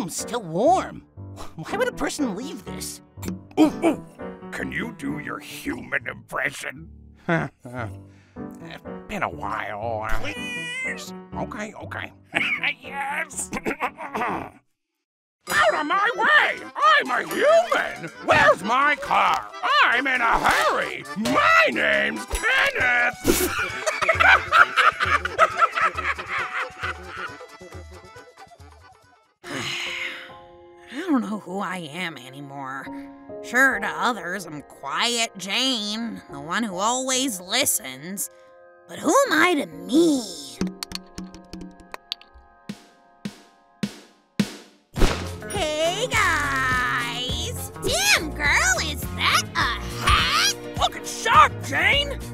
room's still warm. Why would a person leave this? Ooh. Can you do your human impression? It's been a while. Please? Okay. Yes. Out of my way! I'm a human! Where's my car? I'm in a hurry! My name's Kenneth! I don't know who I am anymore. Sure, to others, I'm Quiet Jane, the one who always listens. But who am I to me? Hey, guys! Damn, girl, is that a hat? Fucking shock, Jane!